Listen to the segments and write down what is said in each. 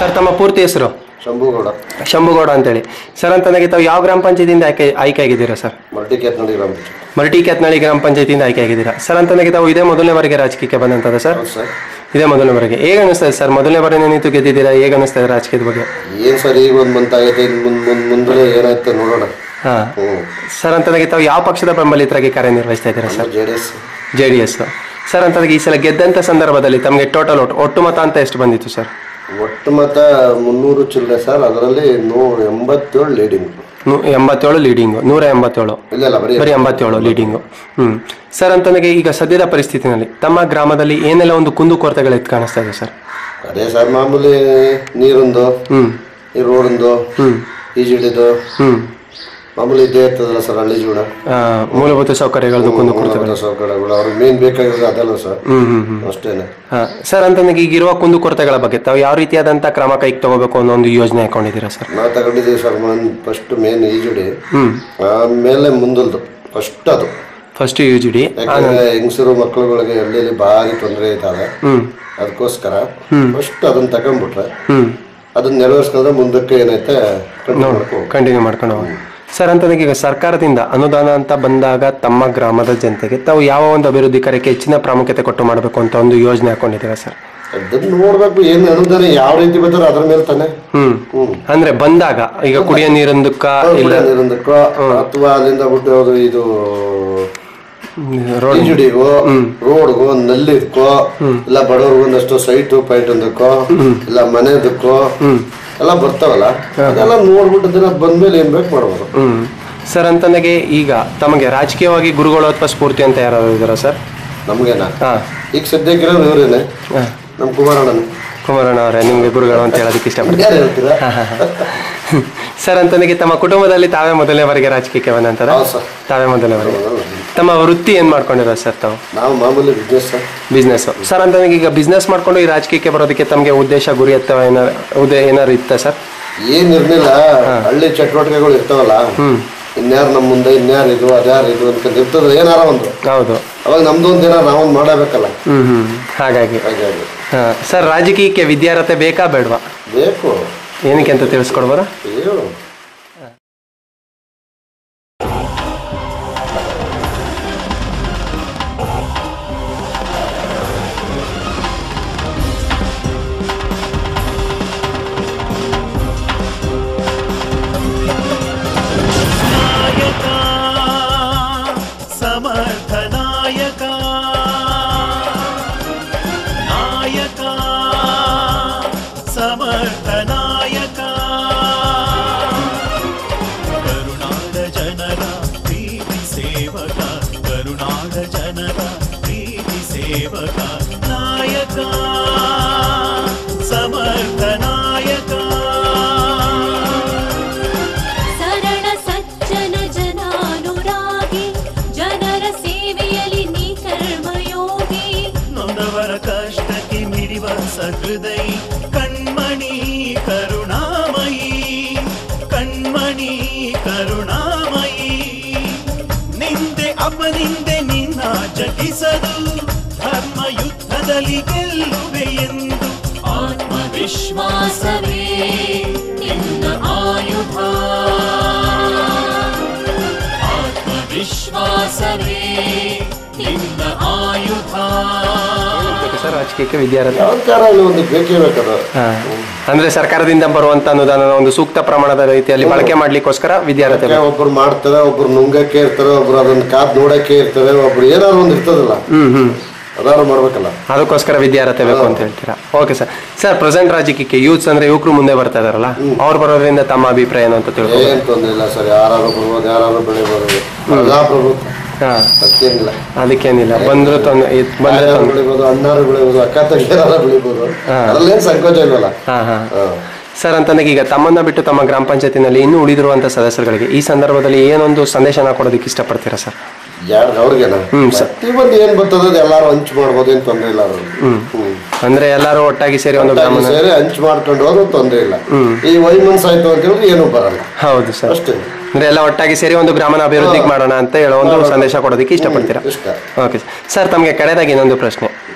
Sir ತಮ್ಮ ಪೂರ್ತಿ ಹೆಸರು? ಶಂಭುಗೌಡ. ಶಂಭುಗೌಡ ಅಂತೇಳಿ. ಸರ್ ಅಂತಂದಾಗ ತಾವು ಯಾವ ಗ್ರಾಮ ಪಂಚಾಯತಿಯಿಂದ ಆಯ್ಕೆ ಆಗಿದ್ದೀರಾ ಸರ್? ಮಲ್ಟಿಕ್ಯಾತ್ನಳ್ಳಿ ಗ್ರಾಮ ಮಲ್ಟಿಕ್ಯಾತ್ನಳ್ಳಿ ಗ್ರಾಮ ಪಂಚಾಯತಿಯಿಂದ ಆಯ್ಕೆ ಆಗಿದ್ದೀರಾ. ಸರ್ ಅಂತಂದಾಗ ತಾವು ಇದೇ ಮೊದಲನೇ ಬಾರಿಗೆ ರಾಜಕೀಯಕ್ಕೆ ಬಂದಂತದ ಸರ್? ಇದೇ ಮೊದಲನೇ ಬಾರಿಗೆ. ಹೇಗೆ ಅನಿಸ್ತದೆ ಸರ್? ಮೊದಲನೇ ಬಾರಿ ನಿಂತು ಗೆದ್ದಿದ್ದೀರಾ, ಹೇಗೆ ಅನಿಸ್ತದೆ ರಾಜಕೀಯದ ಬಗ್ಗೆ? ಏನ್ ಸರ್, ಈಗ ಒಂದು ಮಂತ್ ಆಗೈತೆ, ಮುಂದೆ ಏನಾಯ್ತು ನೋಡೋಣ. ಹಾ ಸರ್ ಅಂತಂದಾಗ ತಾವು ಯಾವ ಪಕ್ಷದ ಬೆಂಬಲಿತರಾಗಿ ಕಾರ್ಯನಿರ್ವಹಿಸ್ತಾ ಇದ್ದೀರಾ ಸರ್? JDS. ಸರ್ ಅಂತಂದಾಗ ಈ ಸಲ ಗೆದ್ದಂತ ಸಂದರ್ಭದಲ್ಲಿ ತಮಗೆ ಟೋಟಲ್ ಒಟ್ಟು ಮತ ಅಂತ ಎಷ್ಟು ಬಂದಿತ್ತು ಸರ್? ಒಟ್ಟು ಮತ 300 ಚಿಲ್ಲರೆ ಸರ್. ಅದರಲ್ಲಿ 187 ಲೀಡಿಂಗ್. 87 ಲೀಡಿಂಗು. 187 ಬರೀ 87 ಲೀಡಿಂಗು. ಸರ್ ಅಂತಂದಾಗ ಈಗ ಸದ್ಯದ ಪರಿಸ್ಥಿತಿನಲ್ಲಿ ತಮ್ಮ ಗ್ರಾಮದಲ್ಲಿ ಏನೆಲ್ಲ ಒಂದು ಕುಂದು ಕೊರತೆಗಳು ಎದ್ದು ಕಾಣಿಸ್ತಾ ಇದೆ ಸರ್? ಅದೇ ಸರ್, ಮಾಮೂಲಿ ನೀರಿಂದು, ಈ ರೋಡಿಂದು, ಈಜಿಡಿದು ಮಾಮೂಲಿ ಇದ್ದೇ ಇರ್ತದಲ್ಲ ಸರ್. ಹಳ್ಳಿ ಜೀವನ, ಮೂಲಭೂತ ಸೌಕರ್ಯಗಳದ್ದು ಕುಂದು ಕೊರತೆಗಳು. ಸೌಕರ್ಯಗಳು ಅವ್ರಿಗೆ ಮೇನ್ ಬೇಕಾಗಿರೋದು ಅದಲ್ಲ ಸರ್. ಅಷ್ಟೇನೆ ಸರ್ ಅಂತಂದಾಗ ಈಗಿರುವ ಕುಂದು ಕೊರತೆಗಳ ಬಗ್ಗೆ ತಾವು ಯಾವ ರೀತಿಯಾದಂತ ಕ್ರಮ ಕೈಗೆ ತಗೋಬೇಕು ಅನ್ನೋ ಒಂದು ಯೋಜನೆ ಹಾಕೊಂಡಿದ್ದೀರಾ ಸರ್? ನಾವು ತಗೊಂಡಿದ್ದೀವಿ ಸರ್. ಫಸ್ಟ್ ಮೇನ್ ಈಜುಡಿ, ಆಮೇಲೆ ಮುಂದಲ್ದು ಫಸ್ಟ್ ಈಜುಡಿ. ಯಾಕಂದ್ರೆ ಹೆಂಗಸರು ಮಕ್ಕಳುಗಳಿಗೆ ಹಳ್ಳಿಯಲ್ಲಿ ಭಾರಿ ತೊಂದರೆ ಇದ್ದಾವೆ. ಅದಕ್ಕೋಸ್ಕರ ಫಸ್ಟ್ ಅದನ್ನ ತಗೊಂಡ್ಬಿಟ್ರೆ ಅದನ್ನ ನೆರವೇರಿಸ್ಕೊಂಡ್ರೆ ಮುಂದಕ್ಕೆ ಏನೈತೆ ಕಂಟಿನ್ಯೂ ಮಾಡ್ಕೊಂಡು ಹೋಗಿ. ಸರ್ ಅಂತಂದಾಗ ಈಗ ಸರ್ಕಾರದಿಂದ ಅನುದಾನ ಅಂತ ಬಂದಾಗ ತಮ್ಮ ಗ್ರಾಮದ ಜನತೆಗೆ ತಾವು ಯಾವ ಒಂದು ಅಭಿವೃದ್ಧಿ ಕಾರ್ಯಕ್ಕೆ ಹೆಚ್ಚಿನ ಪ್ರಾಮುಖ್ಯತೆ ಕೊಟ್ಟು ಮಾಡಬೇಕು ಅಂತ ಒಂದು ಯೋಜನೆ ಹಾಕೊಂಡಿದ್ದೀರಾ ಸರ್? ಅದನ್ನ ನೋಡ್ಬೇಕು, ಏನು ಅನುದಾನ ಯಾವ ರೀತಿ ಬರ್ತಾರೆ ಅದ್ರ ಮೇಲೆ ತಾನೆ. ಅಂದ್ರೆ ಬಂದಾಗ ಈಗ ಕುಡಿಯೋ ನೀರಿಂದಕ್ಕ ಅಥವಾ ಅಲ್ಲಿಂದ ಬಿಟ್ಟು ಇದು ರೋಡಿಗೋ ರೋಡ್ಗೋ ನಲ್ಲಿದ್ಕೋ ಇಲ್ಲ ಬಡವ್ರಿಗೂ ಒಂದಷ್ಟು ಸೈಟು ಪೈಟ್ ಒಂದಕ್ಕೋ ಇಲ್ಲ ಮನೆದಕ್ಕೋ ಎಲ್ಲ ಬರ್ತಾವಲ್ಲ, ಅದೆಲ್ಲ ನೋಡ್ಬಿಟ್ಟು ದಿನ ಬಂದ್ಮೇಲೆ ಏನ್ ಬೇಕು ಮಾಡ್ಬೋದು. ಸರ್ ಅಂತಂದಾಗೆ ಈಗ ತಮಗೆ ರಾಜಕೀಯವಾಗಿ ಗುರುಗಳು ಅಥವಾ ಸ್ಫೂರ್ತಿ ಅಂತ ಯಾರು ಇದಾರ ಸರ್? ನಮ್ಗೇನಾ ಈಗ ಸದ್ಯಕ್ಕಿರೋ ಇವರೇನೆ, ನಮ್ ಕುಮಾರಣ್ಣ ಅವರೇ ನಿಮ್ಗೆ ಗುರುಗಳು ಅಂತ ಹೇಳೋದಕ್ಕೆ ಇಷ್ಟಪಡ್ತಾರೆ. ಹೇಳ್ತೀರಾ ಸರ್ ಅಂತಂದಾಗೆ ತಮ್ಮ ಕುಟುಂಬದಲ್ಲಿ ತಾವೇ ಮೊದಲನೇ ಬಾರಿಗೆ ರಾಜಕೀಯಕ್ಕೆ ಬಂದಂತರ? ತಾವೇ ಮೊದಲನೇ ಬಾರಿಗೆ. ತಮ್ಮ ವೃತ್ತಿ ಏನ್ ಮಾಡ್ಕೊಂಡಿರೋ ಸರ್ ತಾವು? ನಾವು ಮಾಮೂಲಿ ಬಿಸ್ನೆಸ್. ಸರ್ ಅಂತಂದಾಗ ಈಗ ಬಿಸ್ನೆಸ್ ಮಾಡ್ಕೊಂಡು ಈ ರಾಜಕೀಯಕ್ಕೆ ಬರೋದಕ್ಕೆ ತಮಗೆ ಉದ್ದೇಶ ಗುರಿ ಅಥವಾ ಏನಾರು ಇತ್ತ ಸರ್? ಏನ್ ಇರ್ಲಿಲ್ಲ, ಹಳ್ಳಿ ಚಟುವಟಿಕೆಗಳು ಇರ್ತಾವಲ್ಲ, ಇನ್ಯಾರು ನಮ್ಮ ಮುಂದೆ ಇನ್ಯಾರು ಇದು ಅದ್ಯಾರು ಇದು ಅಂತ ಇರ್ತದ ಏನಾರ ಒಂದು. ಹೌದು, ಅವಾಗ ನಮ್ದು ಒಂದ್ ದಿನ ನಾವೊಂದು ಮಾಡಬೇಕಲ್ಲ. ಹಾಗಾಗಿ ಸರ್ ರಾಜಕೀಯಕ್ಕೆ ವಿದ್ಯಾರ್ಹತೆ ಬೇಕಾ ಬೇಡವಾ? ಬೇಕು. ಏನಕ್ಕೆ ಅಂತ ತಿಳಿಸ್ಕೊಡ್ಬೋರ? ಹೃದಯ ಕಣ್ಮಣಿ ಕರುಣಾಮಯಿ, ಕಣ್ಮಣಿ ಕರುಣಾಮಯಿ, ನಿಂದೆ ಅಪನಿಂದೆ ನಿನ್ನ ಜಟಿಸದು, ಧರ್ಮ ಯುದ್ಧದಲ್ಲಿ ಗೆಲ್ಲುವೆ ಎಂದು ಆತ್ಮವಿಶ್ವಾಸವೇ ನಿನ್ನ ಆಯುಧ, ಆತ್ಮವಿಶ್ವಾಸವೇ ನಿನ್ನ ಆಯುಧ. ಸರ್ ರಾಜಕೀಯಕ್ಕೆ ವಿದ್ಯಾರ್ಥಿ ಒಂದು ಬೇಕೇ ಬೇಕದ. ಅಂದ್ರೆ ಸರ್ಕಾರದಿಂದ ಬರುವಂತ ಅನುದಾನ ಒಂದು ಸೂಕ್ತ ಪ್ರಮಾಣದ ರೀತಿಯಲ್ಲಿ ಬಳಕೆ ಮಾಡ್ಲಿಕ್ಕೋಸ್ಕರ ವಿದ್ಯಾರ್ಥಿ ಒಬ್ರು ಮಾಡ್ತಾರೆ, ಒಬ್ರು ನುಂಗಕ್ಕೆ ಇರ್ತಾರೆ, ಒಬ್ರು ಅದನ್ನ ಕಾದ್ ನೋಡಕ್ಕೆ ಇರ್ತಾರೆ, ಒಬ್ರು ಏನಾದ್ರು ಒಂದು ಇರ್ತದಲ್ಲ ಅದಾರು ಮಾಡ್ಬೇಕಲ್ಲ, ಅದಕ್ಕೋಸ್ಕರ ವಿದ್ಯಾರ್ಥಿ ಬೇಕು ಅಂತ ಹೇಳ್ತೀರಾ? Okay sir. ಸರ್ ಪ್ರೆಸೆಂಟ್ ರಾಜಕೀಯಕ್ಕೆ ಯೂತ್ಸ್ ಅಂದ್ರೆ ಯುವಕರು ಮುಂದೆ ಬರ್ತಾ ಇದಾರಲ್ಲ, ಅವ್ರು ಬರೋದ್ರಿಂದ ತಮ್ಮ ಅಭಿಪ್ರಾಯ ಏನು ಅಂತ ತಿಳ್ಕೊಂಡು? ಏನ್ ತೊಂದ್ರೆ ಇಲ್ಲ ಸರ್, ಯಾರು ಬರ್ಬೋದು, ಯಾರು ಬೆಳಿಬೋದು, ಪ್ರಜಾಪ್ರಭುತ್ವ ಅದಕ್ಕೇನಿಲ್ಲ. ಬಂದ್ರು ಬೆಳಿಬೋದು, ಅಣ್ಣಾರು ಬೆಳಿಬೋದು, ಅಕ್ಕ ತಂಗಿಯರ ಬೆಳಿಬೋದು, ಅದ್ರಲ್ಲೇನ್ ಸಂಕೋಚ ಇಲ್ವಲ್ಲ. ಸರ್ ಅಂತಂದಾಗ ಈಗ ತಮ್ಮನ್ನ ಬಿಟ್ಟು ತಮ್ಮ ಗ್ರಾಮ ಪಂಚಾಯತಿನಲ್ಲಿ ಇನ್ನೂ ಉಳಿದಿರುವಂತ ಸದಸ್ಯರುಗಳಿಗೆ ಈ ಸಂದರ್ಭದಲ್ಲಿ ಏನೊಂದು ಸಂದೇಶನ ಕೊಡೋದಕ್ಕೆ ಇಷ್ಟಪಡ್ತೀರಾ ಸರ್? ಅವ್ರಿಗೆನ ಇವತ್ತು ಏನ್ ಬರ್ತದ ಎಲ್ಲಾರು ಹಂಚ್ ಮಾಡ್ಬೋದು, ಏನ್ ತೊಂದ್ರೆ ಇಲ್ಲ. ಅಂದ್ರೆ ಎಲ್ಲಾರು ಒಟ್ಟಾಗಿ ಸೇರಿ ಒಂದು ಗ್ರಾಮ ಸೇರಿ ಹಂಚ್ ಮಾಡ್ಕೊಂಡು ಹೋದ್ರು ತೊಂದ್ರೆ ಇಲ್ಲ. ಈ ವೈಮನ್ಸ್ ಆಯ್ತು ಅಂತ ಹೇಳಿದ್ರೆ ಏನು ಬರಲ್ಲ. ಹೌದು ಸರ್, ಅಷ್ಟೇ. ಅಂದ್ರೆ ಎಲ್ಲ ಒಟ್ಟಾಗಿ ಸೇರಿ ಒಂದು ಗ್ರಾಮನ ಅಭಿವೃದ್ಧಿ ಮಾಡೋಣ ಅಂತ ಹೇಳೋ ಒಂದು ಸಂದೇಶ ಕೊಡೋದಕ್ಕೆ ಇಷ್ಟಪಡ್ತೀರಾ? Okay sir. ತಮಗೆ ಕಡೆದಾಗಿ ಇನ್ನೊಂದು ಪ್ರಶ್ನೆ.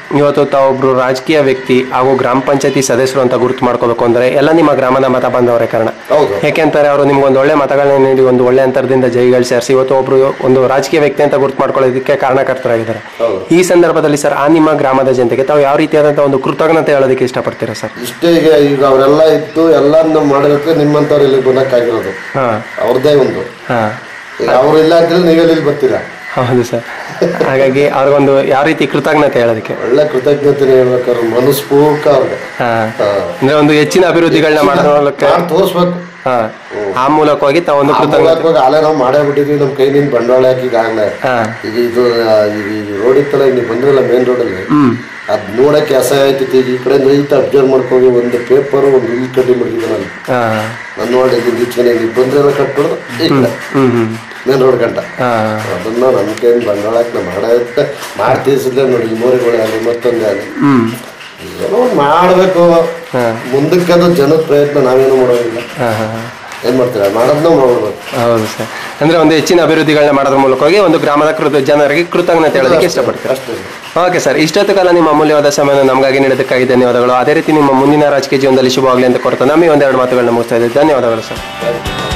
ಇವತ್ತು ತಾವೊಬ್ರು ರಾಜಕೀಯ ವ್ಯಕ್ತಿ ಹಾಗೂ ಗ್ರಾಮ ಪಂಚಾಯತಿ ಸದಸ್ಯರು ಅಂತ ಗುರುತು ಮಾಡ್ಕೋಬೇಕು ಅಂದ್ರೆ ಎಲ್ಲ ನಿಮ್ಮ ಗ್ರಾಮದ ಮತ ಬಂದವರೇ ಕಾರಣ. ಹೌದು. ಯಾಕೆಂತಾರೆ ಅವರು ನಿಮ್ಗೊಂದು ಒಳ್ಳೆ ಮತಗಳನ್ನ ನೀಡಿ ಒಂದು ಒಳ್ಳೆ ಅಂತರದಿಂದ ಜೈಗಳು ಸೇರಿಸಿ ಇವತ್ತು ಒಬ್ರು ಒಂದು ರಾಜಕೀಯ ವ್ಯಕ್ತಿ ಅಂತ ಗುರುತು ಮಾಡ್ಕೊಳ್ಳೋದಕ್ಕೆ ಕಾರಣಕರ್ತರಾಗಿದ್ದಾರೆ. ಈ ಸಂದರ್ಭದಲ್ಲಿ ಸರ್ ಆ ನಿಮ್ಮ ಗ್ರಾಮದ ಜನತೆಗೆ ತಾವು ಯಾವ ರೀತಿಯಾದಂತಹ ಒಂದು ಕೃತಜ್ಞತೆ ಹೇಳೋದಕ್ಕೆ ಇಷ್ಟಪಡ್ತೀರಾ ಸರ್? ಇಷ್ಟೇ, ಈಗ ಅವರೆಲ್ಲ ಇತ್ತು ಎಲ್ಲಾನು ಮಾಡೋದಕ್ಕೆ ನಿಮ್ಮಂತವ್ರು ಇಲ್ಲಿ ಗುಣಕ್ಕಾಗಿರೋದು ಅವ್ರದ್ದೇ ಒಂದು. ಈಗ ಅವ್ರು ಇಲ್ಲ ಅಂತೇಳಿ ನೀವೆಲ್ಲಿ ಬರ್ತೀರಾ? ಹೌದು ಸರ್. ಹಾಗಾಗಿ ಅವ್ರಿಗೊಂದು ಯಾವ ರೀತಿ ಕೃತಜ್ಞತೆ ಹೇಳೋದಕ್ಕೆ? ಒಳ್ಳೆ ಕೃತಜ್ಞತೆ ಹೇಳ್ಬೇಕಾದ್ರೆ ಮನಸ್ಪೂರ್ವಕ ಅವ್ರಿಗೆ ಅಂದ್ರೆ ಒಂದು ಹೆಚ್ಚಿನ ಅಭಿವೃದ್ಧಿಗಳನ್ನ ಮಾಡೋದಕ್ಕೆ ತೋರಿಸ್ಬೇಕು. ಆ ಮೂಲಕವಾಗಿ ತಾವೊಂದು ಕೃತಜ್ಞತೆ ಅಲ್ಲೇ ನಾವು ಮಾಡೇ ಬಿಟ್ಟಿದ್ವಿ, ನಮ್ ಕೈನಿಂದ ಬಂಡವಾಳ ಹಾಕಿ ಈಗಾಗಲೇ. ಈಗ ಇದು ರೋಡ್ ಇತ್ತಲ್ಲ, ಈಗ ನೀವು ಬಂದ್ರಲ್ಲ ಮೇನ್ ರೋಡಲ್ಲಿ, ಅದ್ ನೋಡಕ್ಕೆ ಅಸಹ್ಯ ಆಯ್ತೈತಿ. ಈಗ ಈ ಕಡೆ ನೈಟ್ ಅಬ್ಸರ್ವ್ ಮಾಡ್ಕೊಂಡು ಒಂದು ಪೇಪರ್ ಒಂದು ಇಲ್ಲಿ ಕಡ್ಡಿ ಮಡಗಿದ್ದಾನಲ್ಲಿ ನಾನು ನೋಡಿದ್ದೀನಿ. ಈಚೆನೆ ನೀವು ಬಂದ್ರೆಲ್ಲ ಕಟ್ಟೋದು ಈ ಕಡೆ ಮೇನ್ ರೋಡ್ ಗಂಟ ಅದನ್ನ ನನ್ನ ಕೈಯಿಂದ ಬಂಡವಾಳ ಹಾಕಿ ನಾವು ಮಾಡ್ತೀಸಿದ್ಲೆ ನೋಡಿ. ಈ ಮೋರಿಗಳು ಆಗಲಿ ಮತ್ತೊಂದೇ ಆಗಲಿ ಏನೋ ಮಾಡಬೇಕು ಮುಂದಕ್ಕೆ. ಅದು ಜನದ ಪ್ರಯತ್ನ ನಾವೇನು ಮಾಡೋದಿಲ್ಲ. ಏನ್ ಮಾಡ್ತೀರಾ, ಮಾಡೋದನ್ನ ಮಾಡ್ಬೇಕು. ಹೌದು ಸರ್. ಅಂದ್ರೆ ಒಂದು ಹೆಚ್ಚಿನ ಅಭಿವೃದ್ಧಿಗಳನ್ನ ಮಾಡೋದ್ರ ಮೂಲಕವಾಗಿ ಒಂದು ಗ್ರಾಮದ ಜನರಿಗೆ ಕೃತಜ್ಞತೆ ಹೇಳೋದಕ್ಕೆ ಇಷ್ಟಪಡ್ತೀರಾ? ಅಷ್ಟೇ. ಓಕೆ ಸರ್, ಇಷ್ಟೊತ್ತು ಕಾಲ ನಿಮ್ಮ ಅಮೂಲ್ಯವಾದ ಸಮಯವನ್ನು ನಮಗಾಗಿ ನೀಡೋದಕ್ಕಾಗಿ ಧನ್ಯವಾದಗಳು. ಅದೇ ರೀತಿ ನಿಮ್ಮ ಮುಂದಿನ ರಾಜಕೀಯ ಜೀವನದಲ್ಲಿ ಶುಭವಾಗಲಿ ಅಂತ ಕೊಡ್ತಾ ನಮಗೆ ಒಂದೆರಡು ಮಾತುಗಳನ್ನ ಮುಗಿಸ್ತಾ ಇದ್ದೀವಿ. ಧನ್ಯವಾದಗಳು ಸರ್.